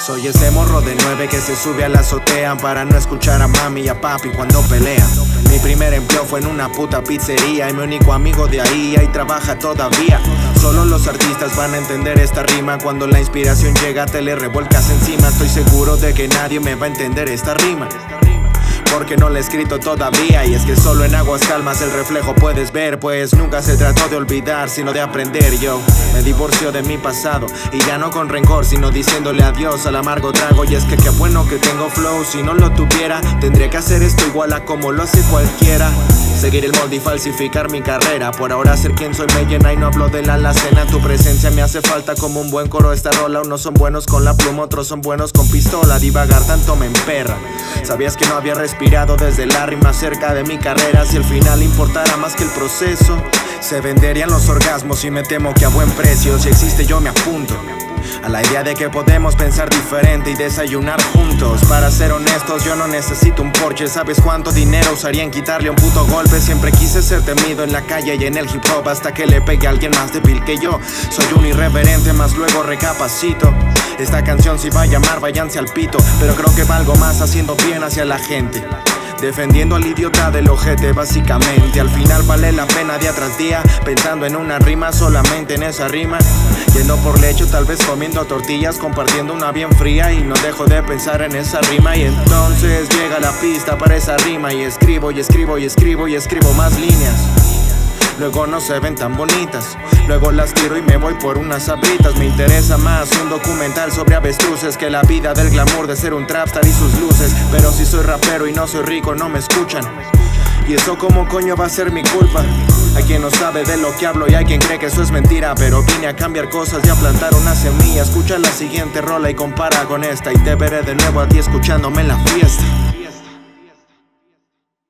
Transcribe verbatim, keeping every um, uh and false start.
Soy ese morro de nueve que se sube a la azotea para no escuchar a mami y a papi cuando pelean. Mi primer empleo fue en una puta pizzería y mi único amigo de ahí ahí trabaja todavía. Solo los artistas van a entender esta rima. Cuando la inspiración llega te le revuelcas encima. Estoy seguro de que nadie me va a entender esta rima, porque no la he escrito todavía. Y es que solo en aguas calmas el reflejo puedes ver, pues nunca se trató de olvidar, sino de aprender. Yo me divorcio de mi pasado y ya no con rencor, sino diciéndole adiós al amargo trago. Y es que qué bueno que tengo flow, si no lo tuviera tendría que hacer esto igual a como lo hace cualquiera. Seguir el molde y falsificar mi carrera. Por ahora ser quien soy me llena y no hablo de la alacena. Tu presencia me hace falta como un buen coro esta rola. Unos son buenos con la pluma, otros son buenos con pistola. Divagar tanto me emperra. Sabías que no había respirado desde la rima cerca de mi carrera. Si el final importara más que el proceso, se venderían los orgasmos y me temo que a buen precio. Si existe yo me apunto a la idea de que podemos pensar diferente y desayunar juntos. Para ser honestos, yo no necesito un Porsche. ¿Sabes cuánto dinero usaría en quitarle un puto golpe? Siempre quise ser temido en la calle y en el hip hop, hasta que le pegue a alguien más débil que yo. Soy un irreverente, más luego recapacito. Esta canción si va a llamar, váyanse al pito. Pero creo que valgo más haciendo bien hacia la gente, defendiendo al idiota del ojete básicamente. Al final vale la pena día tras día, pensando en una rima, solamente en esa rima. Yendo por lecho, tal vez comiendo tortillas, compartiendo una bien fría. Y no dejo de pensar en esa rima. Y entonces llega la pista para esa rima. Y escribo, y escribo, y escribo, y escribo más líneas. Luego no se ven tan bonitas, luego las tiro y me voy por unas sabritas. Me interesa más un documental sobre avestruces que la vida del glamour de ser un trapstar y sus luces. Pero si soy rapero y no soy rico no me escuchan, y eso como coño va a ser mi culpa. Hay quien no sabe de lo que hablo y hay quien cree que eso es mentira, pero vine a cambiar cosas y a plantar una semilla. Escucha la siguiente rola y compara con esta, y te veré de nuevo a ti escuchándome en la fiesta.